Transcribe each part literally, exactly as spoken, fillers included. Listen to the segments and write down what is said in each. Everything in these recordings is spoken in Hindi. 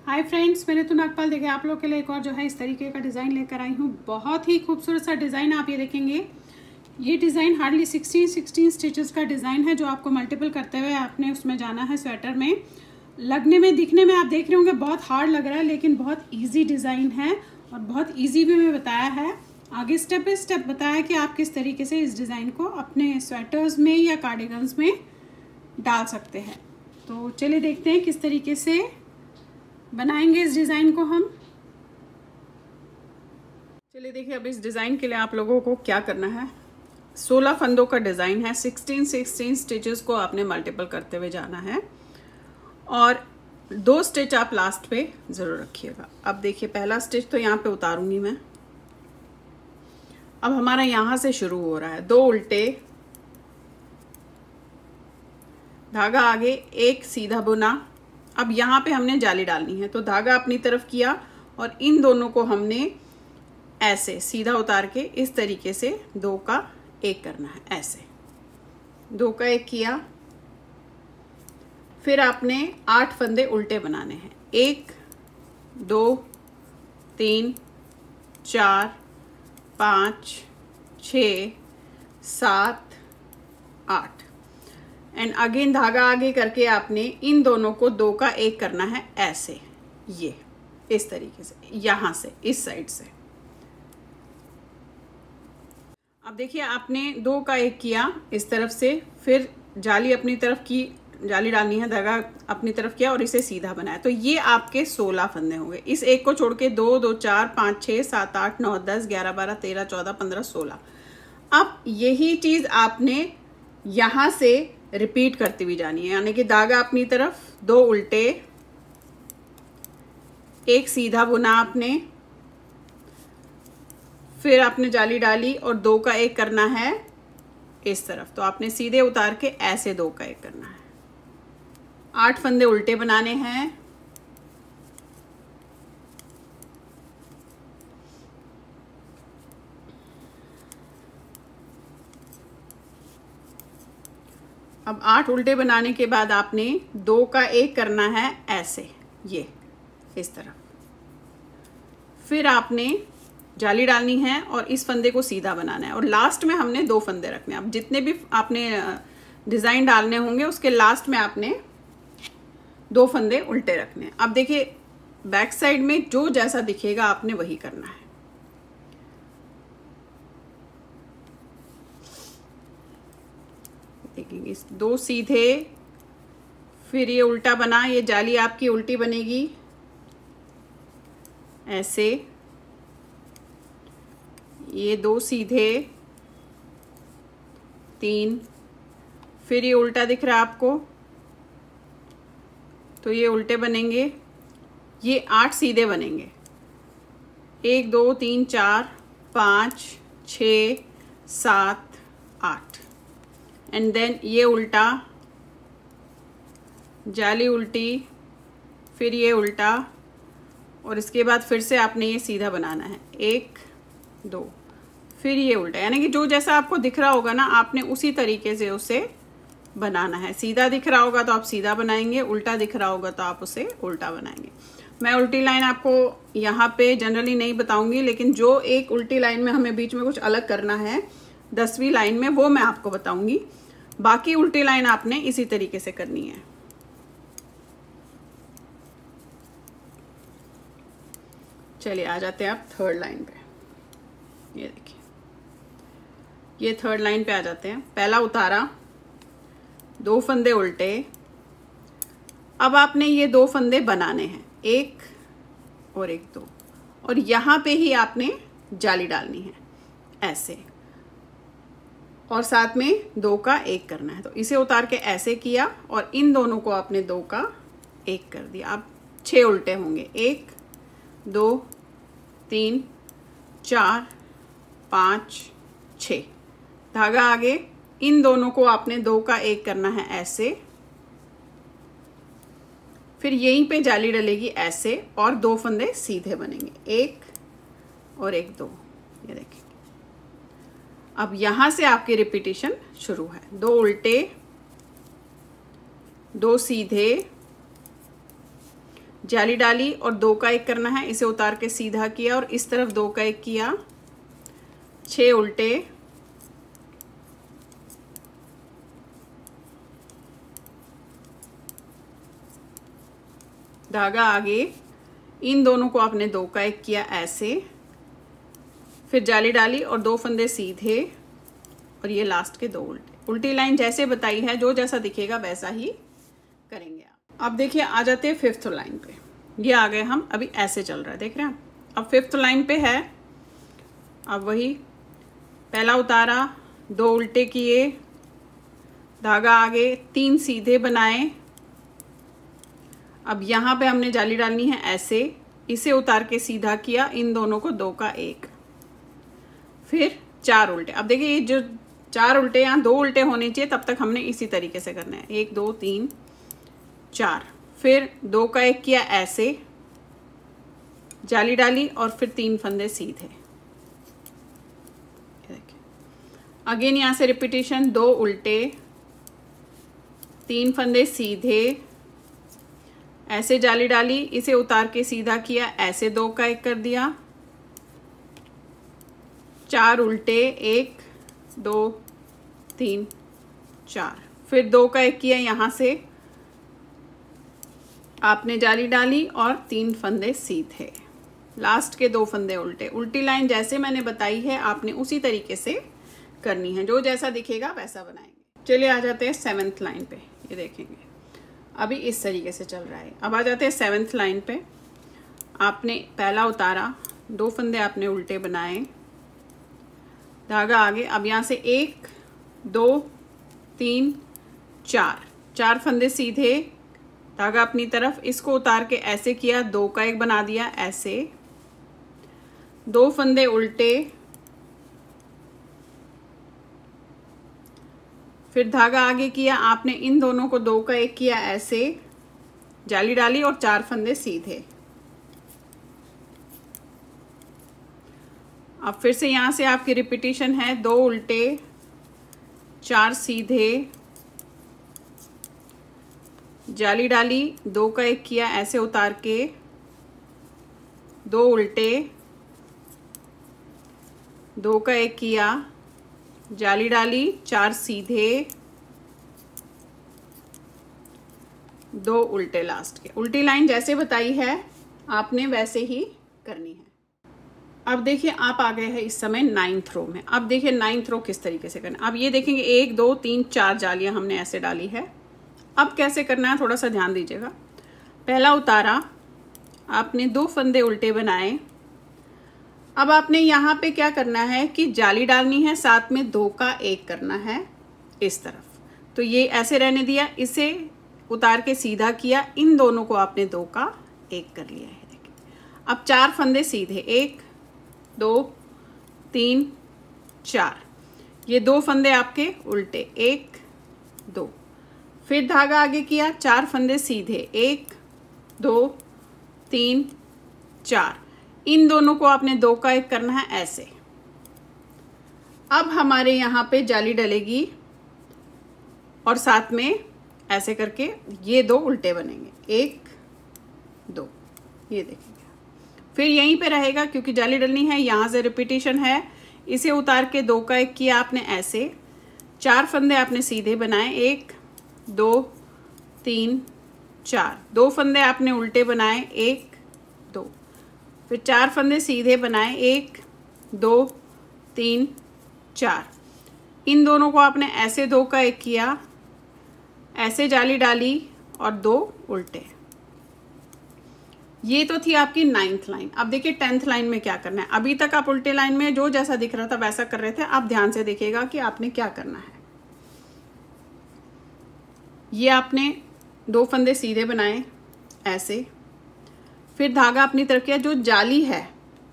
हाय फ्रेंड्स, मैंने तो नागपाल देखे आप लोग के लिए एक और जो है इस तरीके का डिज़ाइन लेकर आई हूँ। बहुत ही खूबसूरत सा डिज़ाइन आप ये देखेंगे। ये design hardly sixteen sixteen stitches का डिज़ाइन है जो आपको मल्टीपल करते हुए आपने उसमें जाना है स्वेटर में। लगने में दिखने में आप देख रहे होंगे बहुत हार्ड लग रहा है, लेकिन बहुत ईजी डिज़ाइन है और बहुत ईजी वे में बताया है। आगे स्टेप बाय स्टेप बताया कि आप किस तरीके से इस डिज़ाइन को अपने स्वेटर्स में या कार्डिगन्स में डाल सकते हैं। तो चलिए देखते हैं किस तरीके से बनाएंगे इस डिज़ाइन को हम। चलिए देखिए, अब इस डिज़ाइन के लिए आप लोगों को क्या करना है। सोलह फंदों का डिज़ाइन है। सिक्सटीन सिक्सटीन स्टिचेस को आपने मल्टीपल करते हुए जाना है और दो स्टिच आप लास्ट पे ज़रूर रखिएगा। अब देखिए, पहला स्टिच तो यहाँ पे उतारूंगी मैं। अब हमारा यहाँ से शुरू हो रहा है दो उल्टे, धागा आगे, एक सीधा बुना। अब यहाँ पे हमने जाली डालनी है, तो धागा अपनी तरफ किया और इन दोनों को हमने ऐसे सीधा उतार के इस तरीके से दो का एक करना है। ऐसे दो का एक किया, फिर आपने आठ फंदे उल्टे बनाने हैं। एक, दो, तीन, चार, पाँच, छ, सात, आठ एंड अगेन धागा आगे करके आपने इन दोनों को दो का एक करना है। ऐसे ये इस तरीके से, यहां से इस साइड से। अब देखिए, आपने दो का एक किया इस तरफ से, फिर जाली अपनी तरफ की, जाली डालनी है, धागा अपनी तरफ किया और इसे सीधा बनाया। तो ये आपके सोलह फंदे होंगे। इस एक को छोड़ के दो, दो, चार, पाँच, छः, सात, आठ, नौ, दस, ग्यारह, बारह, तेरह, चौदह, पंद्रह, सोलह। अब यही चीज आपने यहां से रिपीट करती हुई जानी है, यानी कि धागा अपनी तरफ, दो उल्टे, एक सीधा बुना आपने, फिर आपने जाली डाली और दो का एक करना है इस तरफ। तो आपने सीधे उतार के ऐसे दो का एक करना है। आठ फंदे उल्टे बनाने हैं। अब आठ उल्टे बनाने के बाद आपने दो का एक करना है ऐसे, ये इस तरफ। फिर आपने जाली डालनी है और इस फंदे को सीधा बनाना है और लास्ट में हमने दो फंदे रखने हैं। अब जितने भी आपने डिज़ाइन डालने होंगे उसके लास्ट में आपने दो फंदे उल्टे रखने हैं। अब देखिए, बैक साइड में जो जैसा दिखेगा आपने वही करना है। देखेंगे, दो सीधे, फिर ये उल्टा बना, ये जाली आपकी उल्टी बनेगी ऐसे। ये दो सीधे, तीन, फिर ये उल्टा दिख रहा है आपको, तो ये उल्टे बनेंगे। ये आठ सीधे बनेंगे। एक, दो, तीन, चार, पाँच, छ, सात, आठ एंड देन ये उल्टा, जाली उल्टी, फिर ये उल्टा और इसके बाद फिर से आपने ये सीधा बनाना है। एक, दो, फिर ये उल्टा, यानी कि जो जैसा आपको दिख रहा होगा ना, आपने उसी तरीके से उसे बनाना है। सीधा दिख रहा होगा तो आप सीधा बनाएंगे, उल्टा दिख रहा होगा तो आप उसे उल्टा बनाएंगे। मैं उल्टी लाइन आपको यहाँ पे जनरली नहीं बताऊंगी, लेकिन जो एक उल्टी लाइन में हमें बीच में कुछ अलग करना है दसवीं लाइन में, वो मैं आपको बताऊंगी। बाकी उल्टी लाइन आपने इसी तरीके से करनी है। चलिए आ जाते हैं आप थर्ड लाइन पे। ये देखिए, ये थर्ड लाइन पे आ जाते हैं। पहला उतारा, दो फंदे उल्टे। अब आपने ये दो फंदे बनाने हैं, एक और एक, दो, और यहां पे ही आपने जाली डालनी है ऐसे, और साथ में दो का एक करना है। तो इसे उतार के ऐसे किया और इन दोनों को आपने दो का एक कर दिया। अब छह उल्टे होंगे। एक, दो, तीन, चार, पाँच, छ, धागा आगे, इन दोनों को आपने दो का एक करना है ऐसे, फिर यहीं पे जाली डलेगी ऐसे और दो फंदे सीधे बनेंगे। एक और एक, दो। ये देखिए, अब यहां से आपकी रिपीटिशन शुरू है। दो उल्टे, दो सीधे, जाली डाली और दो का एक करना है, इसे उतार के सीधा किया और इस तरफ दो का एक किया, छह उल्टे, धागा आगे, इन दोनों को आपने दो का एक किया ऐसे, फिर जाली डाली और दो फंदे सीधे और ये लास्ट के दो उल्टे। उल्टी लाइन जैसे बताई है, जो जैसा दिखेगा वैसा ही करेंगे आप। अब देखिए आ जाते हैं फिफ्थ लाइन पे। ये आ गए हम, अभी ऐसे चल रहा है, देख रहे हैं। अब फिफ्थ लाइन पे है, अब वही पहला उतारा, दो उल्टे किए, धागा आगे, तीन सीधे बनाए। अब यहाँ पे हमने जाली डालनी है ऐसे, इसे उतार के सीधा किया, इन दोनों को दो का एक, फिर चार उल्टे। अब देखिए ये जो चार उल्टे, यहाँ दो उल्टे होने चाहिए, तब तक हमने इसी तरीके से करना है, एक दो तीन चार, फिर दो का एक किया ऐसे, जाली डाली और फिर तीन फंदे सीधे। अगेन यहाँ से रिपीटेशन, दो उल्टे, तीन फंदे सीधे, ऐसे जाली डाली, इसे उतार के सीधा किया, ऐसे दो का एक कर दिया, चार उल्टे, एक दो तीन चार, फिर दो का एक किया, यहाँ से आपने जाली डाली और तीन फंदे सीधे, लास्ट के दो फंदे उल्टे। उल्टी लाइन जैसे मैंने बताई है आपने उसी तरीके से करनी है, जो जैसा दिखेगा वैसा बनाएंगे। चलिए आ जाते हैं सेवेंथ लाइन पे। ये देखेंगे अभी इस तरीके से चल रहा है। अब आ जाते हैं सेवेंथ लाइन पे। आपने पहला उतारा, दो फंदे आपने उल्टे बनाए, धागा आगे। अब यहाँ से एक दो तीन चार, चार फंदे सीधे, धागा अपनी तरफ, इसको उतार के ऐसे किया, दो का एक बना दिया ऐसे, दो फंदे उल्टे, फिर धागा आगे किया, आपने इन दोनों को दो का एक किया ऐसे, जाली डाली और चार फंदे सीधे। अब फिर से यहां से आपकी रिपीटेशन है, दो उल्टे, चार सीधे, जाली डाली, दो का एक किया ऐसे उतार के, दो उल्टे, दो का एक किया, जाली डाली, चार सीधे, दो उल्टे लास्ट के। उल्टी लाइन जैसे बताई है आपने वैसे ही करनी है। अब देखिए आप आ गए हैं इस समय नाइन्थ रो में। अब देखिए नाइन्थ रो किस तरीके से करना। अब ये देखेंगे एक दो तीन चार जालियां हमने ऐसे डाली है। अब कैसे करना है थोड़ा सा ध्यान दीजिएगा। पहला उतारा, आपने दो फंदे उल्टे बनाए। अब आपने यहाँ पे क्या करना है कि जाली डालनी है, साथ में दो का एक करना है इस तरफ। तो ये ऐसे रहने दिया, इसे उतार के सीधा किया, इन दोनों को आपने दो का एक कर लिया है। देखिए अब चार फंदे सीधे, एक दो तीन चार, ये दो फंदे आपके उल्टे, एक दो, फिर धागा आगे किया, चार फंदे सीधे, एक दो तीन चार, इन दोनों को आपने दो का एक करना है ऐसे। अब हमारे यहाँ पे जाली डलेगी और साथ में ऐसे करके ये दो उल्टे बनेंगे, एक दो, ये देखेंगे। फिर यहीं पे रहेगा क्योंकि जाली डलनी है, यहाँ से रिपीटेशन है, इसे उतार के दो का एक किया आपने ऐसे, चार फंदे आपने सीधे बनाए, एक दो तीन चार, दो फंदे आपने उल्टे बनाए, एक दो, फिर चार फंदे सीधे बनाए, एक दो तीन चार, इन दोनों को आपने ऐसे दो का एक किया, ऐसे जाली डाली और दो उल्टे। ये तो थी आपकी नाइन्थ लाइन। अब देखिए टेंथ लाइन में क्या करना है। अभी तक आप उल्टे लाइन में जो जैसा दिख रहा था वैसा कर रहे थे, आप ध्यान से देखिएगा कि आपने क्या करना है। ये आपने दो फंदे सीधे बनाए ऐसे, फिर धागा अपनी तरफ किया, जो जाली है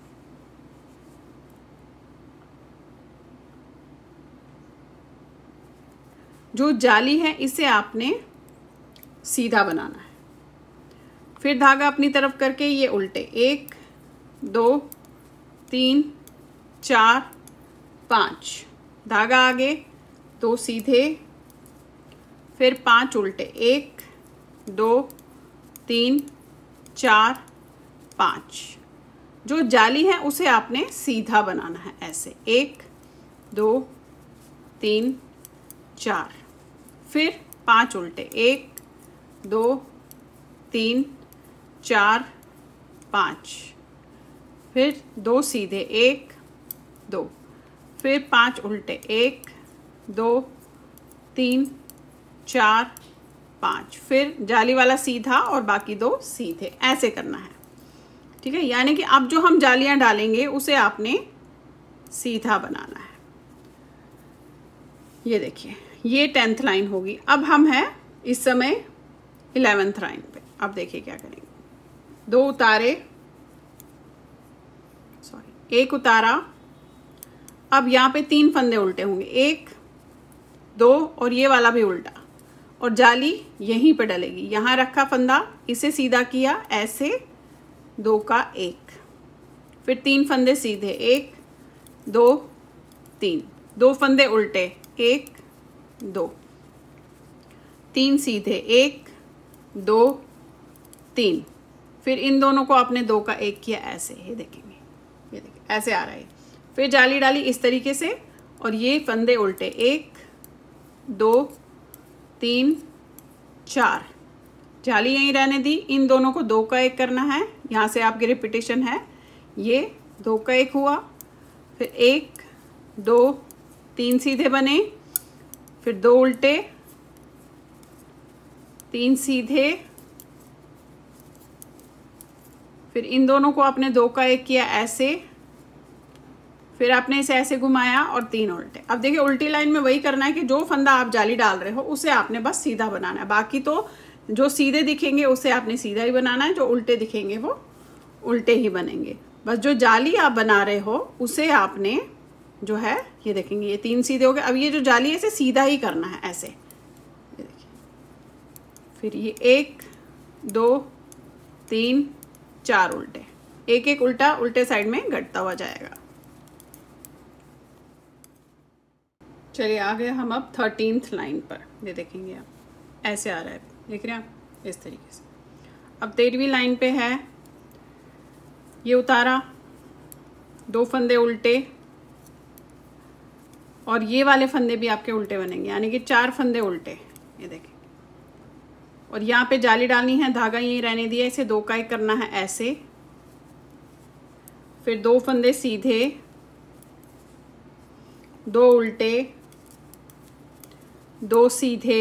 जो जाली है इसे आपने सीधा बनाना है, फिर धागा अपनी तरफ करके ये उल्टे, एक दो तीन चार पाँच, धागा आगे, दो सीधे, फिर पांच उल्टे, एक दो तीन चार, पाँच। जो जाली है उसे आपने सीधा बनाना है ऐसे, एक दो तीन चार, फिर पांच उल्टे, एक दो तीन चार पाँच, फिर दो सीधे, एक दो, फिर पांच उल्टे, एक दो तीन चार पाँच, फिर जाली वाला सीधा और बाकी दो सीधे, ऐसे करना है। ठीक है, यानी कि अब जो हम जालियां डालेंगे उसे आपने सीधा बनाना है। ये देखिए, ये टेंथ लाइन होगी। अब हम हैं इस समय इलेवेंथ लाइन पे। अब देखिए क्या करेंगे, दो उतारे, सॉरी एक उतारा। अब यहाँ पे तीन फंदे उल्टे होंगे, एक दो और ये वाला भी उल्टा, और जाली यहीं पे डलेगी। यहाँ रखा फंदा, इसे सीधा किया ऐसे, दो का एक, फिर तीन फंदे सीधे, एक दो तीन, दो फंदे उल्टे, एक दो, तीन सीधे, एक दो तीन, फिर इन दोनों को आपने दो का एक किया ऐसे, ये देखेंगे, ये देखिए ऐसे आ रहा है। फिर जाली डाली इस तरीके से, और ये फंदे उल्टे, एक दो तीन चार, जाली यहीं रहने दी। इन दोनों को दो का एक करना है, यहाँ से आपकी रिपीटेशन है। ये दो का एक हुआ, फिर एक दो तीन सीधे बने, फिर दो उल्टे, तीन सीधे, फिर इन दोनों को आपने दो का एक किया ऐसे, फिर आपने इसे ऐसे घुमाया और तीन उल्टे। अब देखिए उल्टी लाइन में वही करना है कि जो फंदा आप जाली डाल रहे हो उसे आपने बस सीधा बनाना है। बाकी तो जो सीधे दिखेंगे उसे आपने सीधा ही बनाना है, जो उल्टे दिखेंगे वो उल्टे ही बनेंगे। बस जो जाली आप बना रहे हो उसे आपने जो है, ये देखेंगे ये तीन सीधे हो गए। अब ये जो जाली है इसे सीधा ही करना है ऐसे, ये देखिए। फिर ये एक दो तीन चार उल्टे, एक एक उल्टा उल्टे साइड में घटता हुआ जाएगा। चलिए आ गए हम अब थर्टीन्थ लाइन पर। ये देखेंगे आप, ऐसे आ रहा है, देख रहे हैं आप, इस तरीके से। अब तेरहवीं लाइन पे है, ये उतारा, दो फंदे उल्टे, और ये वाले फंदे भी आपके उल्टे बनेंगे, यानी कि चार फंदे उल्टे, ये देखें। और यहाँ पे जाली डालनी है, धागा यहीं रहने दिया, इसे दो का एक करना है ऐसे, फिर दो फंदे सीधे, दो उल्टे, दो सीधे,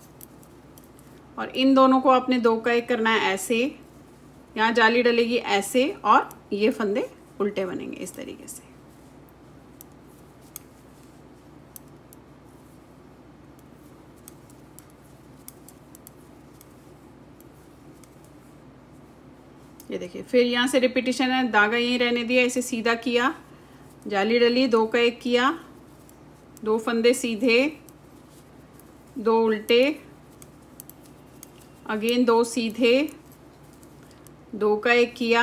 और इन दोनों को आपने दो का एक करना है ऐसे, यहाँ जाली डलेगी ऐसे, और ये फंदे उल्टे बनेंगे इस तरीके से। ये देखिए, फिर यहाँ से रिपीटेशन है, धागा यहीं रहने दिया, इसे सीधा किया, जाली डली, दो का एक किया, दो फंदे सीधे, दो उल्टे, अगेन दो सीधे, दो का एक किया,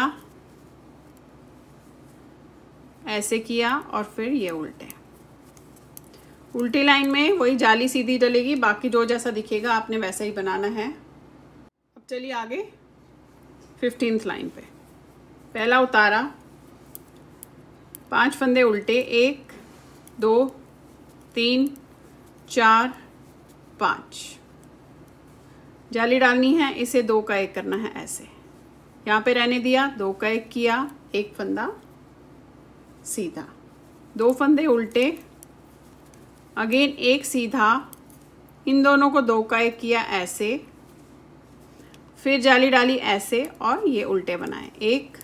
ऐसे किया, और फिर ये उल्टे। उल्टी लाइन में वही जाली सीधी डलेगी, बाकी जो जैसा दिखेगा आपने वैसा ही बनाना है। अब चलिए आगे फिफ्टींथ लाइन पे। पहला उतारा, पांच फंदे उल्टे, एक दो तीन चार पाँच, जाली डालनी है, इसे दो का एक करना है ऐसे, यहाँ पे रहने दिया, दो का एक किया, एक फंदा सीधा, दो फंदे उल्टे, अगेन एक सीधा, इन दोनों को दो का एक किया ऐसे, फिर जाली डाली ऐसे, और ये उल्टे बनाए, एक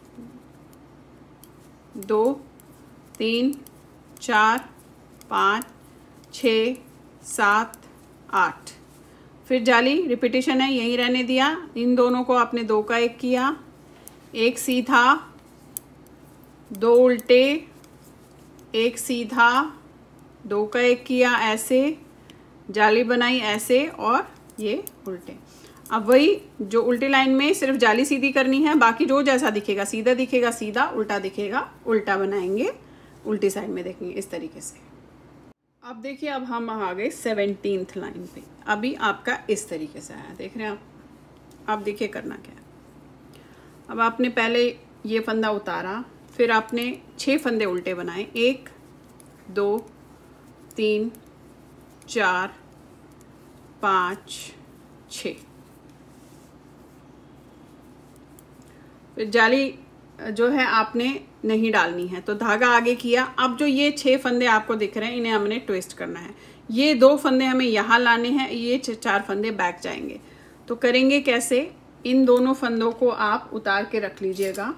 दो तीन चार पाँच छः सात आठ, फिर जाली रिपीटेशन है, यहीं रहने दिया, इन दोनों को आपने दो का एक किया, एक सीधा, दो उल्टे, एक सीधा, दो का एक किया ऐसे, जाली बनाई ऐसे, और ये उल्टे। अब वही जो उल्टी लाइन में सिर्फ जाली सीधी करनी है, बाकी जो जैसा दिखेगा, सीधा दिखेगा सीधा, उल्टा दिखेगा उल्टा बनाएंगे, उल्टी साइड में देखेंगे इस तरीके से। अब देखिए, अब हम आ गए सेवनटीन्थ लाइन पे। अभी आपका इस तरीके से आया, देख रहे हैं आप। अब देखिए करना क्या है, अब आपने पहले ये फंदा उतारा, फिर आपने छः फंदे उल्टे बनाए, एक दो तीन चार पाँच छः। फिर जाली जो है आपने नहीं डालनी है, तो धागा आगे किया। अब जो ये छह फंदे आपको दिख रहे हैं इन्हें हमने ट्विस्ट करना है। ये दो फंदे हमें यहाँ लाने हैं, ये चार फंदे बैक जाएंगे। तो करेंगे कैसे, इन दोनों फंदों को आप उतार के रख लीजिएगा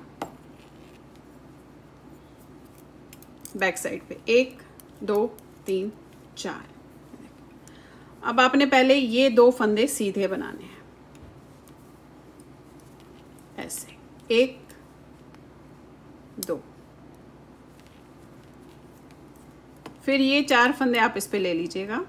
बैक साइड पे, एक दो तीन चार। अब आपने पहले ये दो फंदे सीधे बनाने हैं, ऐसे एक दो। फिर ये चार फंदे आप इस पे ले लीजिएगा।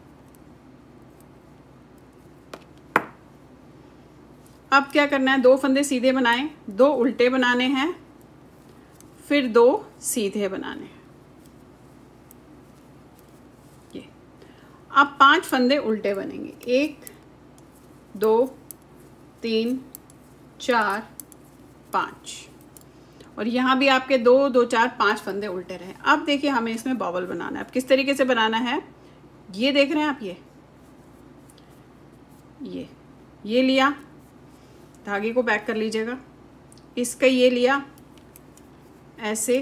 अब क्या करना है, दो फंदे सीधे बनाए, दो उल्टे बनाने हैं, फिर दो सीधे बनाने हैं। ये अब पांच फंदे उल्टे बनेंगे, एक दो तीन चार पाँच, और यहाँ भी आपके दो दो चार पाँच फंदे उल्टे रहे। अब देखिए हमें इसमें बॉबल बनाना है। अब किस तरीके से बनाना है, ये देख रहे हैं आप, ये ये ये लिया, धागे को बैक कर लीजिएगा, इसका ये लिया ऐसे,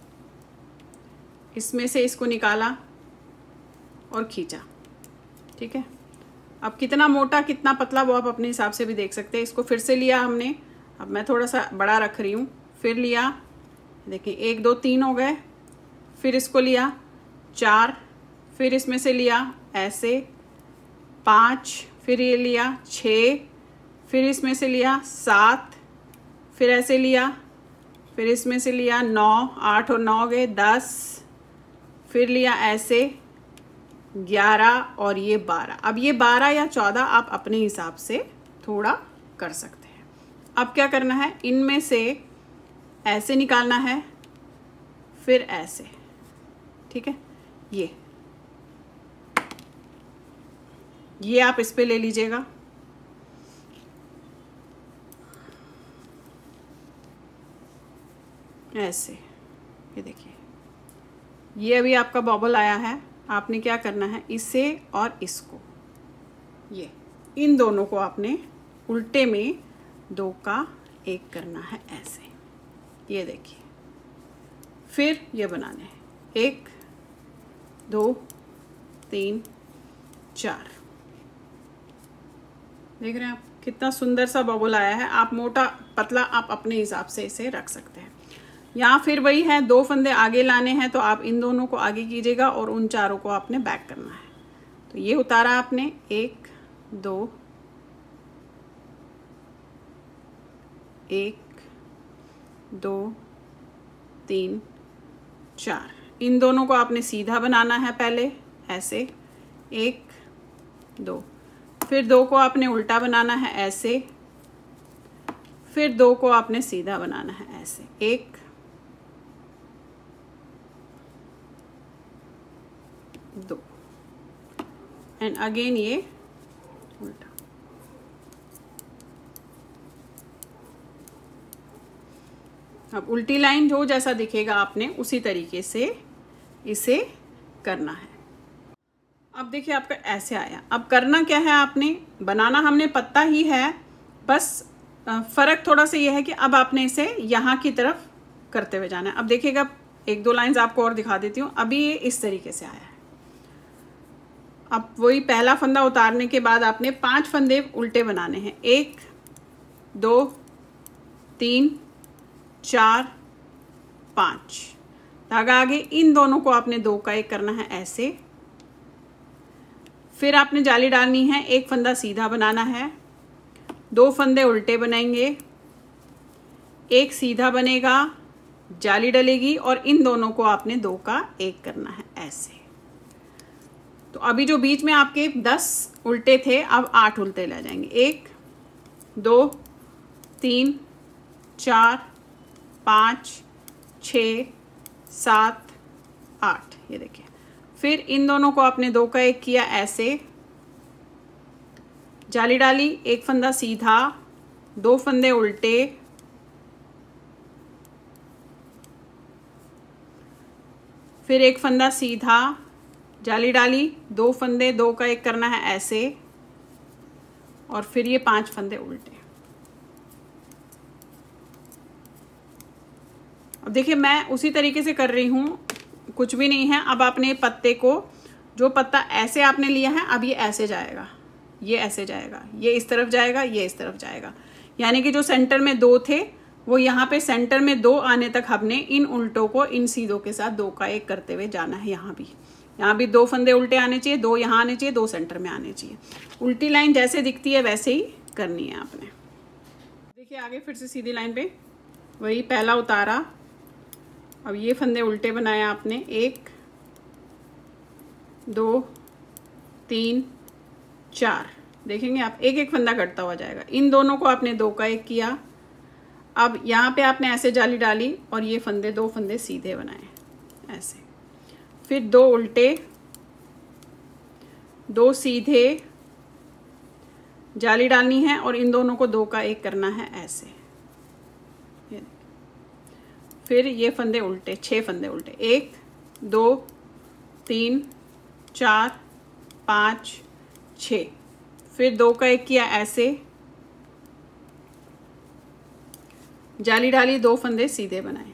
इसमें से इसको निकाला और खींचा, ठीक है। अब कितना मोटा कितना पतला वो आप अपने हिसाब से भी देख सकते हैं। इसको फिर से लिया हमने, अब मैं थोड़ा सा बड़ा रख रही हूँ, फिर लिया, देखिए एक दो तीन हो गए, फिर इसको लिया चार, फिर इसमें से लिया ऐसे पाँच, फिर ये लिया छः, फिर इसमें से लिया सात, फिर ऐसे लिया, फिर इसमें से लिया नौ, आठ और नौ गए दस, फिर लिया ऐसे ग्यारह, और ये बारह। अब ये बारह या चौदह आप अपने हिसाब से थोड़ा कर सकते हैं। अब क्या करना है, इनमें से ऐसे निकालना है, फिर ऐसे, ठीक है। ये ये आप इस पे ले लीजिएगा, ऐसे, ये देखिए ये अभी आपका बॉबल आया है। आपने क्या करना है, इसे और इसको, ये इन दोनों को आपने उल्टे में दो का एक करना है ऐसे, ये देखिए। फिर ये बनाने हैं, एक दो तीन चार, देख रहे हैं आप कितना सुंदर सा बबल आया है। आप मोटा पतला आप अपने हिसाब से इसे रख सकते हैं। यहाँ फिर वही है, दो फंदे आगे लाने हैं, तो आप इन दोनों को आगे कीजिएगा और उन चारों को आपने बैक करना है। तो ये उतारा आपने, एक दो, एक दो तीन चार, इन दोनों को आपने सीधा बनाना है पहले ऐसे, एक दो, फिर दो को आपने उल्टा बनाना है ऐसे, फिर दो को आपने सीधा बनाना है ऐसे, एक दो, एंड अगेन ये उल्टा। अब उल्टी लाइन जो जैसा दिखेगा आपने उसी तरीके से इसे करना है। अब देखिए आपका ऐसे आया। अब करना क्या है, आपने बनाना हमने पत्ता ही है, बस फर्क थोड़ा सा ये है कि अब आपने इसे यहाँ की तरफ करते हुए जाना है। अब देखिएगा एक दो लाइंस आपको और दिखा देती हूँ। अभी ये इस तरीके से आया है। अब वही पहला फंदा उतारने के बाद आपने पांच फंदे उल्टे बनाने हैं, एक दो तीन चार पाँच, धागा आगे, इन दोनों को आपने दो का एक करना है ऐसे। फिर आपने जाली डालनी है, एक फंदा सीधा बनाना है, दो फंदे उल्टे बनाएंगे, एक सीधा बनेगा, जाली डलेगी, और इन दोनों को आपने दो का एक करना है ऐसे। तो अभी जो बीच में आपके दस उल्टे थे, अब आठ उल्टे ले जाएंगे, एक दो तीन चार पाँच छः सात आठ, ये देखिए। फिर इन दोनों को आपने दो का एक किया ऐसे, जाली डाली, एक फंदा सीधा, दो फंदे उल्टे, फिर एक फंदा सीधा, जाली डाली, दो फंदे, दो का एक करना है ऐसे, और फिर ये पांच फंदे उल्टे। अब देखिए मैं उसी तरीके से कर रही हूँ, कुछ भी नहीं है। अब आपने पत्ते को, जो पत्ता ऐसे आपने लिया है, अब ये ऐसे जाएगा, ये ऐसे जाएगा, ये इस तरफ जाएगा, ये इस तरफ जाएगा। यानी कि जो सेंटर में दो थे वो यहाँ पे सेंटर में दो आने तक हमने इन उल्टों को इन सीधों के साथ दो का एक करते हुए जाना है। यहाँ भी यहाँ भी दो फंदे उल्टे आने चाहिए, दो यहाँ आने चाहिए, दो सेंटर में आने चाहिए। उल्टी लाइन जैसे दिखती है वैसे ही करनी है आपने। देखिए आगे फिर से सीधी लाइन पे वही पहला उतारा, अब ये फंदे उल्टे बनाए आपने, एक दो तीन चार, देखेंगे आप एक एक फंदा कटता हुआ जाएगा। इन दोनों को आपने दो का एक किया। अब यहाँ पे आपने ऐसे जाली डाली और ये फंदे, दो फंदे सीधे बनाए ऐसे, फिर दो उल्टे, दो सीधे, जाली डालनी है और इन दोनों को दो का एक करना है ऐसे, फिर ये फंदे उल्टे, छह फंदे उल्टे, एक दो तीन चार पाँच छ, फिर दो का एक किया ऐसे, जाली डाली, दो फंदे सीधे बनाए,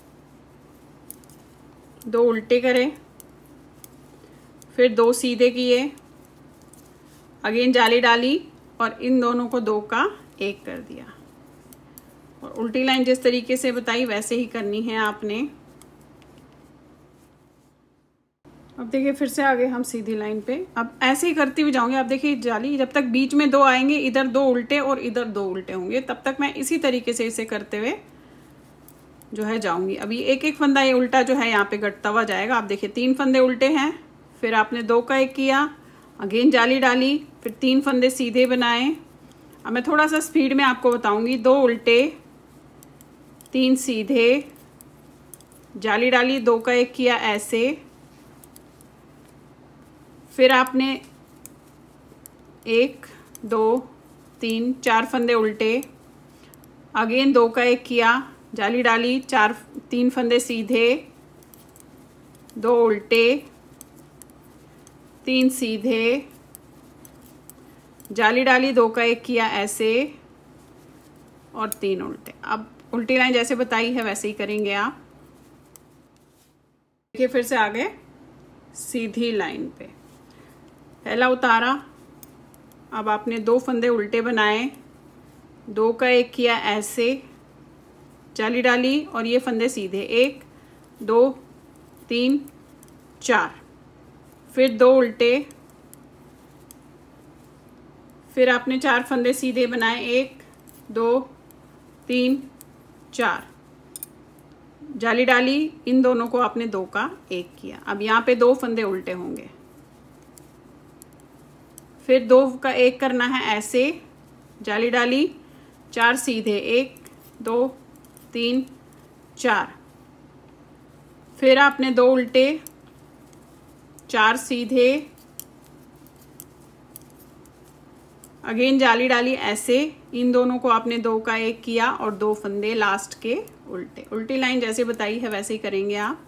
दो उल्टे करे, फिर दो सीधे किए, अगेन जाली डाली और इन दोनों को दो का एक कर दिया। और उल्टी लाइन जिस तरीके से बताई वैसे ही करनी है आपने। अब देखिए फिर से आगे हम सीधी लाइन पे अब ऐसे ही करती हुई जाऊंगी। आप देखिए जाली, जब तक बीच में दो आएंगे, इधर दो उल्टे और इधर दो उल्टे होंगे, तब तक मैं इसी तरीके से इसे करते हुए जो है जाऊंगी। अभी एक एक फंदा ये उल्टा जो है यहाँ पे कटता हुआ जाएगा। आप देखिए तीन फंदे उल्टे हैं, फिर आपने दो का एक किया, अगेन जाली डाली, फिर तीन फंदे सीधे बनाए। अब मैं थोड़ा सा स्पीड में आपको बताऊंगी। दो उल्टे, तीन सीधे, जाली डाली, दो का एक किया ऐसे, फिर आपने एक दो तीन चार फंदे उल्टे, अगेन दो का एक किया, जाली डाली, चार तीन फंदे सीधे, दो उल्टे, तीन सीधे, जाली डाली, दो का एक किया ऐसे और तीन उल्टे। अब उल्टी लाइन जैसे बताई है वैसे ही करेंगे आप। देखिए फिर से आगे सीधी लाइन पे पहला उतारा, अब आपने दो फंदे उल्टे बनाए, दो का एक किया ऐसे, जाली डाली और ये फंदे सीधे, एक दो तीन चार, फिर दो उल्टे, फिर आपने चार फंदे सीधे बनाए, एक दो तीन चार, जाली डाली, इन दोनों को आपने दो का एक किया। अब यहाँ पे दो फंदे उल्टे होंगे, फिर दो का एक करना है ऐसे, जाली डाली, चार सीधे, एक दो तीन चार, फिर आपने दो उल्टे, चार सीधे, अगेन जाली डाली ऐसे, इन दोनों को आपने दो का एक किया और दो फंदे लास्ट के उल्टे। उल्टी लाइन जैसे बताई है वैसे ही करेंगे आप।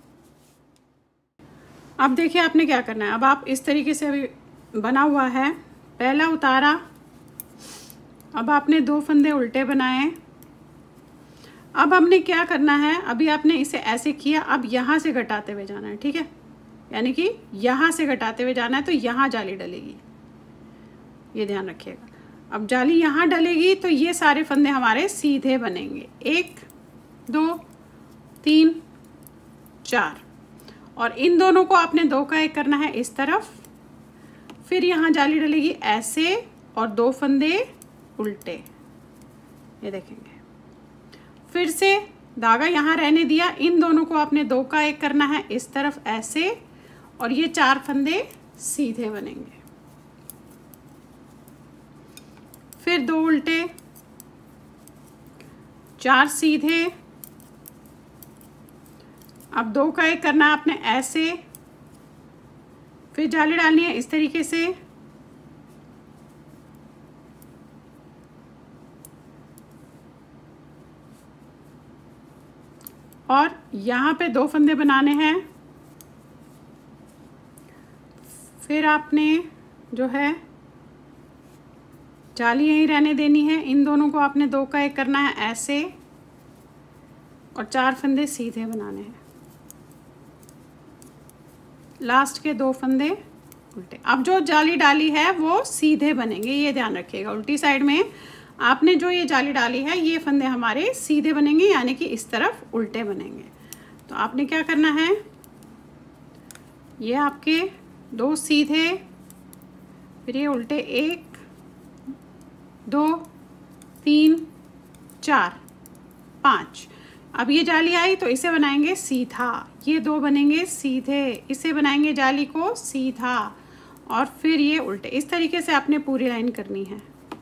अब देखिए आपने क्या करना है। अब आप इस तरीके से अभी बना हुआ है, पहला उतारा, अब आपने दो फंदे उल्टे बनाए। अब हमने क्या करना है, अभी आपने इसे ऐसे किया, अब यहाँ से घटाते हुए जाना है, ठीक है। यानी कि यहाँ से घटाते हुए जाना है, तो यहाँ जाली डलेगी, ये ध्यान रखिएगा। अब जाली यहाँ डलेगी तो ये सारे फंदे हमारे सीधे बनेंगे, एक दो तीन चार, और इन दोनों को आपने दो का एक करना है इस तरफ, फिर यहाँ जाली डलेगी ऐसे और दो फंदे उल्टे, ये देखेंगे। फिर से धागा यहाँ रहने दिया, इन दोनों को आपने दो का एक करना है इस तरफ ऐसे, और ये चार फंदे सीधे बनेंगे, फिर दो उल्टे, चार सीधे, अब दो का एक करना है आपने ऐसे, फिर जाली डालनी है इस तरीके से, और यहाँ पे दो फंदे बनाने हैं फिर आपने जो है जाली यहीं रहने देनी है। इन दोनों को आपने दो का एक करना है ऐसे, और चार फंदे सीधे बनाने हैं। लास्ट के दो फंदे उल्टे। अब जो जाली डाली है वो सीधे बनेंगे, ये ध्यान रखिएगा। उल्टी साइड में आपने जो ये जाली डाली है ये फंदे हमारे सीधे बनेंगे, यानी कि इस तरफ उल्टे बनेंगे। तो आपने क्या करना है, ये आपके दो सीधे, फिर ये उल्टे, एक दो तीन चार पाँच। अब ये जाली आई तो इसे बनाएंगे सीधा, ये दो बनेंगे सीधे, इसे बनाएंगे जाली को सीधा, और फिर ये उल्टे। इस तरीके से आपने पूरी लाइन करनी है।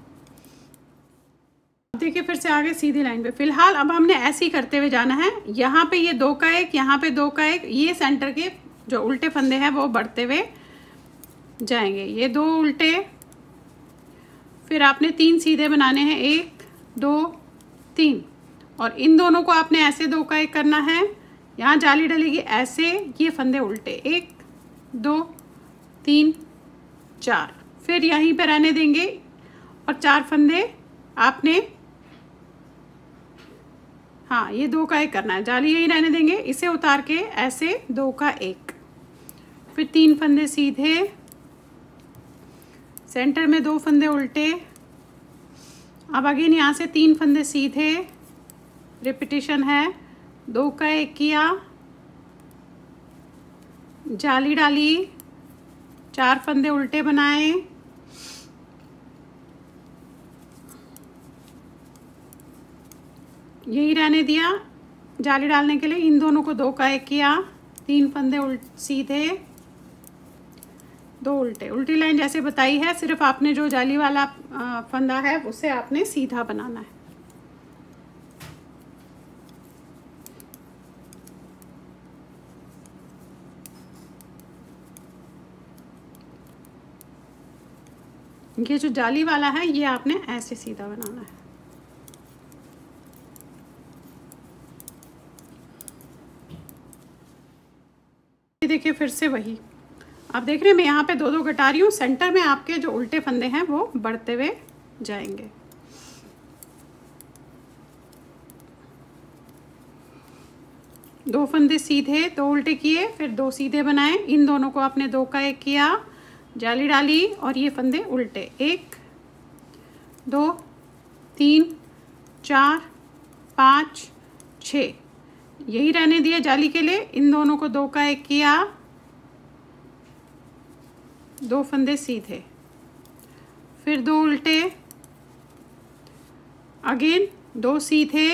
देखिए फिर से आगे सीधी लाइन पे। फिलहाल अब हमने ऐसे ही करते हुए जाना है। यहाँ पे ये दो का एक, यहाँ पे दो का एक, ये सेंटर के जो उल्टे फंदे हैं वो बढ़ते हुए जाएंगे। ये दो उल्टे, फिर आपने तीन सीधे बनाने हैं, एक दो तीन, और इन दोनों को आपने ऐसे दो का एक करना है। यहाँ जाली डलेगी ऐसे, ये फंदे उल्टे, एक दो तीन चार, फिर यहीं पे रहने देंगे, और चार फंदे आपने, हाँ ये दो का एक करना है, जाली यहीं रहने देंगे, इसे उतार के ऐसे दो का एक, फिर तीन फंदे सीधे, सेंटर में दो फंदे उल्टे। अब अगेन यहाँ से तीन फंदे सीधे, रिपीटिशन है, दो का एक किया, जाली डाली, चार फंदे उल्टे बनाए, यही रहने दिया जाली डालने के लिए। इन दोनों को दो का एक किया, तीन फंदे उल्टे सीधे, दो उल्टे। उल्टी लाइन जैसे बताई है, सिर्फ आपने जो जाली वाला फंदा है उसे आपने सीधा बनाना है। ये जो जाली वाला है ये आपने ऐसे सीधा बनाना है। देखिए फिर से वही, आप देख रहे हैं मैं यहाँ पे दो दो घटा रही हूँ। सेंटर में आपके जो उल्टे फंदे हैं वो बढ़ते हुए जाएंगे। दो फंदे सीधे, दो उल्टे किए, फिर दो सीधे बनाए, इन दोनों को आपने दो का एक किया, जाली डाली, और ये फंदे उल्टे, एक दो तीन चार पाँच छः, यही रहने दिया जाली के लिए। इन दोनों को दो का एक किया, दो फंदे सीधे, फिर दो उल्टे, अगेन दो सीधे,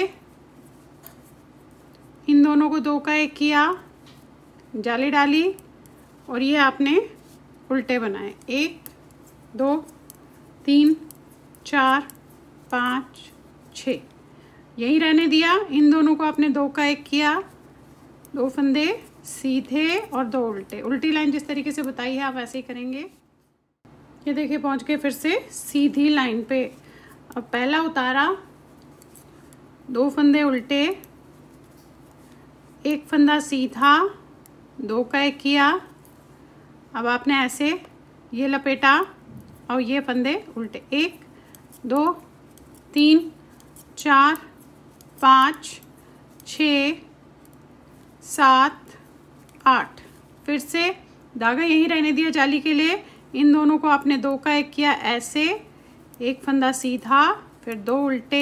इन दोनों को दो का एक किया, जाली डाली, और ये आपने उल्टे बनाए, एक दो तीन चार पाँच छः, यही रहने दिया। इन दोनों को आपने दो का एक किया, दो फंदे सीधे और दो उल्टे। उल्टी लाइन जिस तरीके से बताई है आप वैसे ही करेंगे। ये देखिए पहुंच गए फिर से सीधी लाइन पे। अब पहला उतारा, दो फंदे उल्टे, एक फंदा सीधा, दो का एक किया। अब आपने ऐसे ये लपेटा और ये फंदे उल्टे, एक दो तीन चार पाँच छ सात आठ, फिर से धागा यहीं रहने दिया जाली के लिए। इन दोनों को आपने दो का एक किया ऐसे, एक फंदा सीधा, फिर दो उल्टे,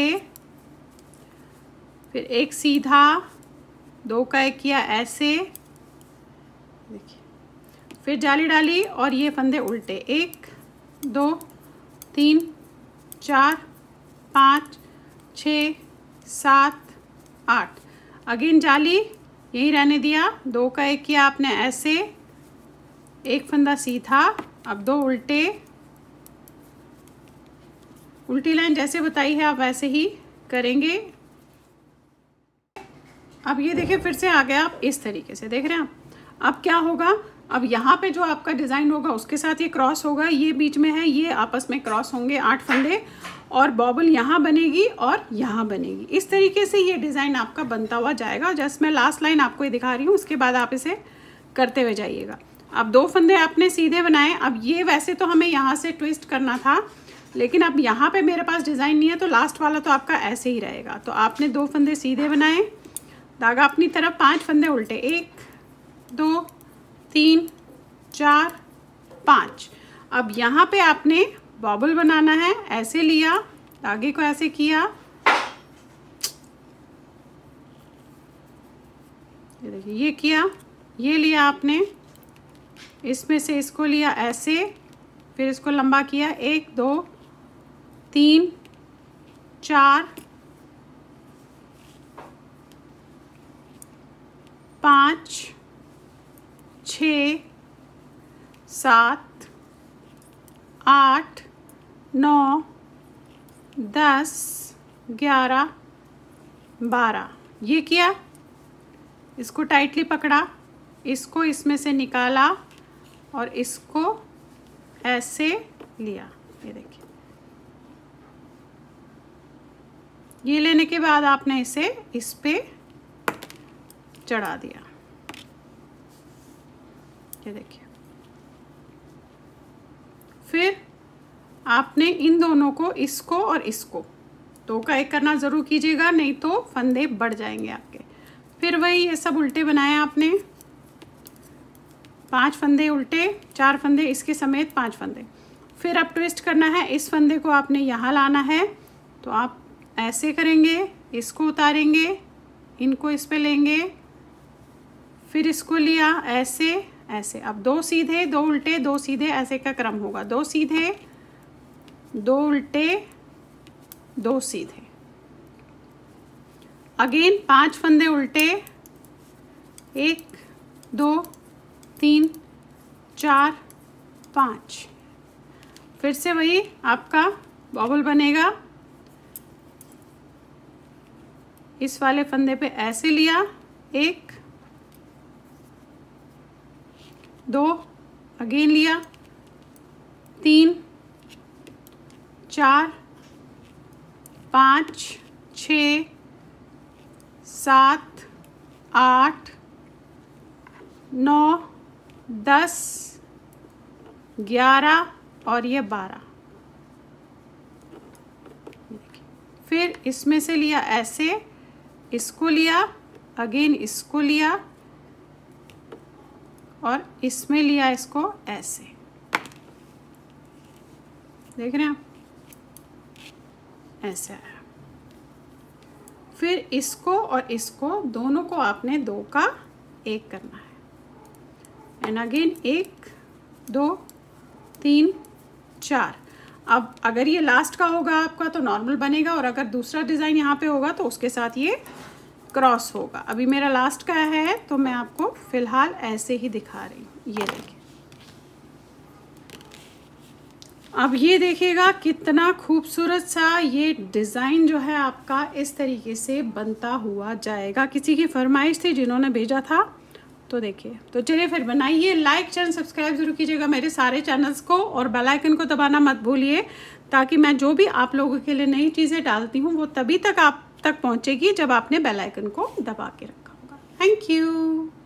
फिर एक सीधा, दो का एक किया ऐसे, देखिए, फिर जाली डाली और ये फंदे उल्टे, एक दो तीन चार पाँच छ सात आठ, अगेन जाली यही रहने दिया, दो का एक किया आपने ऐसे, एक फंदा सीधा, अब दो उल्टे। उल्टी लाइन जैसे बताई है आप वैसे ही करेंगे। अब ये देखिए फिर से आ गया आप इस तरीके से, देख रहे हैं आप। अब क्या होगा, अब यहाँ पे जो आपका डिज़ाइन होगा उसके साथ ये क्रॉस होगा, ये बीच में है, ये आपस में क्रॉस होंगे आठ फंदे, और बॉबल यहाँ बनेगी और यहाँ बनेगी। इस तरीके से ये डिज़ाइन आपका बनता हुआ जाएगा। जस्ट मैं लास्ट लाइन आपको ये दिखा रही हूँ, उसके बाद आप इसे करते हुए जाइएगा। अब दो फंदे आपने सीधे बनाए। अब ये वैसे तो हमें यहाँ से ट्विस्ट करना था, लेकिन अब यहाँ पे मेरे पास डिज़ाइन नहीं है, तो लास्ट वाला तो आपका ऐसे ही रहेगा। तो आपने दो फंदे सीधे बनाए, धागा अपनी तरफ, पांच फंदे उल्टे, एक दो तीन चार पाँच। अब यहाँ पे आपने बॉबल बनाना है, ऐसे लिया, धागे को ऐसे किया, ये देखिए ये किया, ये लिया आपने, इसमें से इसको लिया ऐसे, फिर इसको लंबा किया, एक दो तीन चार पाँच छ सात आठ नौ दस ग्यारह बारह, ये किया, इसको टाइटली पकड़ा, इसको इसमें से निकाला और इसको ऐसे लिया, ये देखिए। ये लेने के बाद आपने इसे इस पे चढ़ा दिया, ये देखिए। फिर आपने इन दोनों को, इसको और इसको, दो का एक करना ज़रूर कीजिएगा, नहीं तो फंदे बढ़ जाएंगे आपके। फिर वही ये सब उल्टे बनाए आपने, पांच फंदे उल्टे, चार फंदे इसके समेत, पांच फंदे। फिर अब ट्विस्ट करना है, इस फंदे को आपने यहाँ लाना है, तो आप ऐसे करेंगे, इसको उतारेंगे, इनको इस पे लेंगे, फिर इसको लिया ऐसे ऐसे। अब दो सीधे दो उल्टे दो सीधे ऐसे का क्रम होगा, दो सीधे दो उल्टे दो सीधे। अगेन पांच फंदे उल्टे, एक दो तीन चार पाँच, फिर से वही आपका बॉबल बनेगा। इस वाले फंदे पे ऐसे लिया, एक दो, अगेन लिया, तीन चार पाँच छ सात आठ नौ दस ग्यारह और ये बारह। फिर इसमें से लिया ऐसे, इसको लिया, अगेन इसको लिया और इसमें लिया इसको ऐसे, देख रहे हैं आप, ऐसे आया। फिर इसको और इसको दोनों को आपने दो का एक करना है, एंड अगेन एक दो तीन चार। अब अगर ये लास्ट का होगा आपका तो नॉर्मल बनेगा, और अगर दूसरा डिज़ाइन यहाँ पे होगा तो उसके साथ ये क्रॉस होगा। अभी मेरा लास्ट का है तो मैं आपको फिलहाल ऐसे ही दिखा रही हूँ, ये देखिए। अब ये देखिएगा कितना खूबसूरत सा ये डिज़ाइन जो है आपका इस तरीके से बनता हुआ जाएगा। किसी की फरमाइश थी जिन्होंने भेजा था, तो देखिए। तो चलिए फिर बनाइए, लाइक चैनल सब्सक्राइब जरूर कीजिएगा मेरे सारे चैनल्स को, और बेल आइकन को दबाना मत भूलिए, ताकि मैं जो भी आप लोगों के लिए नई चीज़ें डालती हूँ वो तभी तक आप तक पहुँचेगी जब आपने बेल आइकन को दबा के रखा होगा। Thank you.